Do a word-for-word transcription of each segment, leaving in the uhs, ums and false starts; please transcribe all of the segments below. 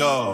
Yo,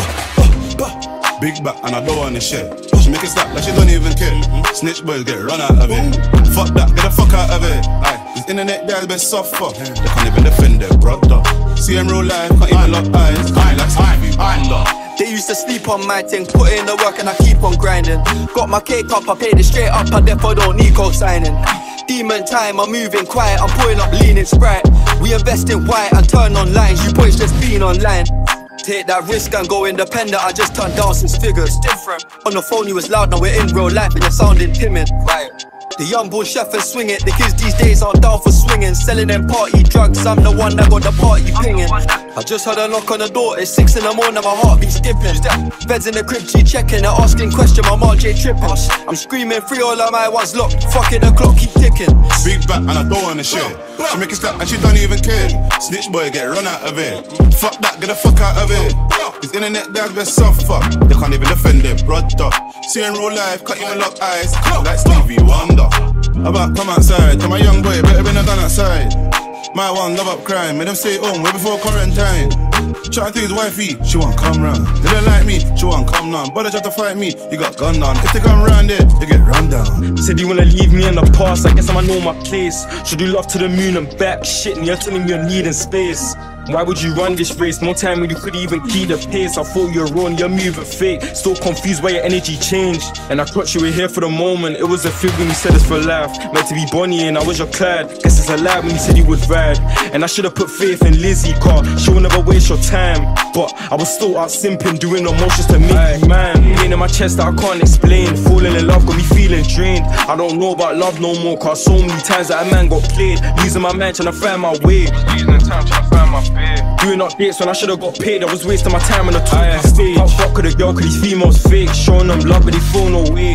big back and I don't want the shit. She make it stop like she don't even care. Snitch boys get run out of it. Fuck that, get the fuck out of it. Aye, this internet guys best suffer. They can't even defend their brother. See them real life, can't even lock eyes. Aye, like Stevie Wonder. They used to sleep on my thing, put in the work and I keep on grinding. Got my cake up, I paid it straight up, I therefore don't need co-signing. Demon time, I'm moving quiet, I'm pulling up leaning Sprite. We invest in white and turn on lines, you boys just being online. Take that risk and go independent, I just turned down since figures. Different. On the phone you was loud, now we're in real life and you're sounding timid. Right. The young bull chef and swing it, the kids these days aren't down for swinging. Selling them party drugs, I'm the one that got the party pinging. I just heard a knock on the door, it's six in the morning, my heart be skipping. Beds in the crib, G checking, they're asking question, my Mark J tripping. I'm screaming free, all of my ones locked, fuck it, the clock keep ticking. Big back and I don't want the shit. She make it stop and she don't even care. Snitch boy get run out of it. Fuck that, get the fuck out of it. This internet guys best suffer. They can't even defend their brother. See in real life, can't even lock eyes. Like Stevie Wonder. About come outside, tell my young boy, better bring a gun outside. My one love up crime, made them stay home way before quarantine. Trying to his wifey, she won't come round. They don't like me, she won't come down. But they try to fight me, you got gunned down. If they come round there, they get run down. Said you wanna leave me in the past, I guess I'ma know my place. Should do love to the moon and back, shit, and you're telling me you're needing space. Why would you run this race? No time when you could even keep the pace. I thought you were wrong, you're moving fake. Still confused why your energy changed. And I thought you were here for the moment. It was a fib when you said it's for life. Meant to be Bonnie and I was your Clyde. Guess it's a lie when you said you would ride. And I should've put faith in Lizzie, car she will never waste your time. But I was still out simping, doing the motions to make me man. Pain in my chest that I can't explain. Falling in love got me feeling drained. I don't know about love no more, cause so many times that a man got played. Losing my man trying to find my way. Losing the time trying to find my bed. Doing updates when I should've got paid. I was wasting my time on the talking stage. How fuck could a girl, cause these females fake. Showing them love but they feel no way.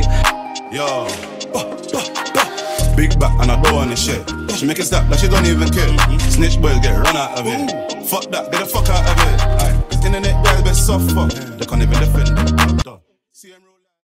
Yo, big back and I don't want the shit. She make it stop like she don't even care. Snitch boys get run out of it. Fuck that, get the fuck out of it. Aye, this internet guys best suffer. They can't even defend it.